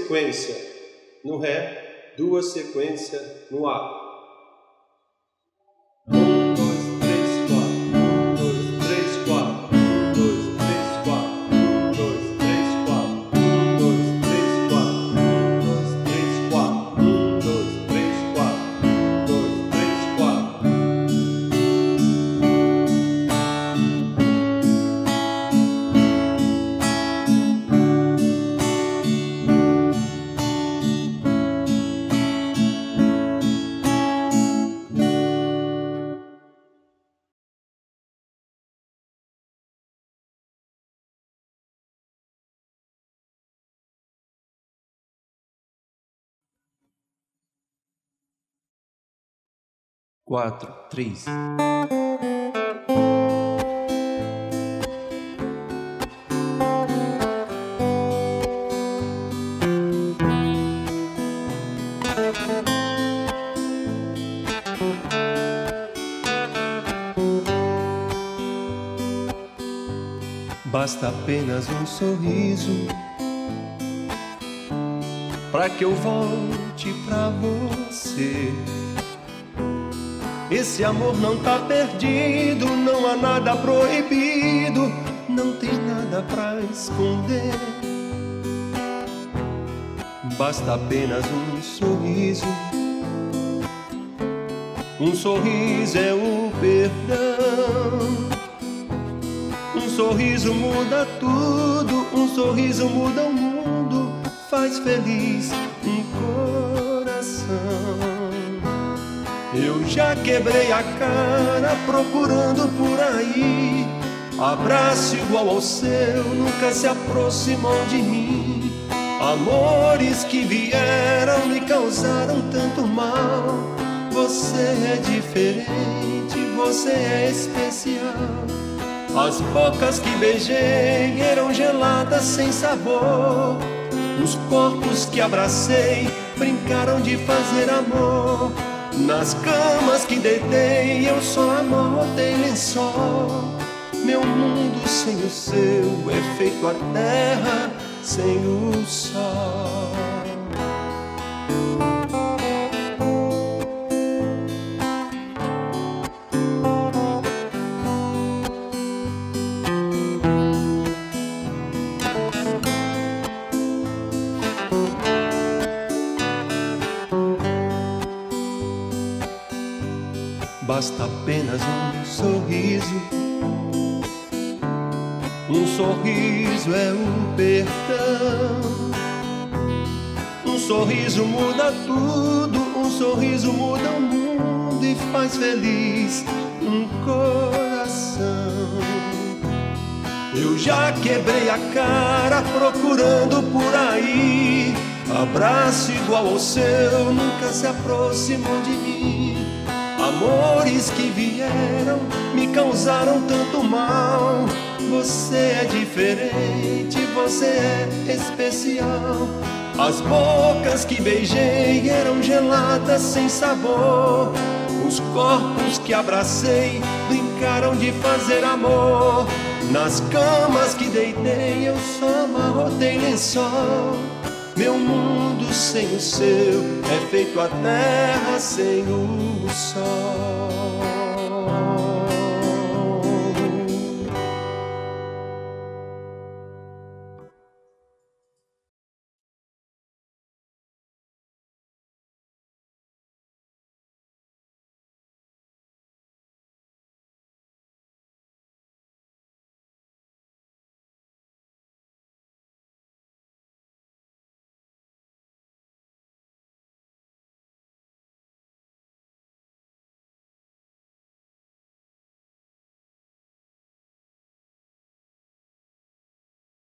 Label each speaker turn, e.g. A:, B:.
A: sequências no Ré, 2 sequências no A. 1, 2, 3, 4. 1, 2, 3, 4. 1, 2, 3, 4. 1, 2, 3, 4. 1, 2, 3, 4. 1, 2, 3, 4. 1, 2, 3, 4. 1, 2, 3, 4.
B: Quatro, três. Basta apenas um sorriso pra que eu volte pra você. Esse amor não tá perdido, não há nada proibido, não tem nada pra esconder. Basta apenas um sorriso é o perdão. Um sorriso muda tudo, um sorriso muda o mundo, faz feliz um coração. Eu já quebrei a cara procurando por aí abraço igual ao seu, nunca se aproximou de mim. Amores que vieram me causaram tanto mal. Você é diferente, você é especial. As bocas que beijei eram geladas sem sabor. Os corpos que abracei brincaram de fazer amor. Nas camas que deitei eu só amortei lençol. Meu mundo sem o seu é feito a terra sem o sol. Basta apenas um sorriso é o perdão. Um sorriso muda tudo, um sorriso muda o mundo e faz feliz um coração. Eu já quebrei a cara procurando por aí abraço igual ao seu, nunca se aproximou de mim. Amores que vieram me causaram tanto mal. Você é diferente, você é especial. As bocas que beijei eram geladas sem sabor. Os corpos que abracei brincaram de fazer amor. Nas camas que deitei eu só amarrotei lençol. Meu mundo sem o seu é feito a terra sem o sol.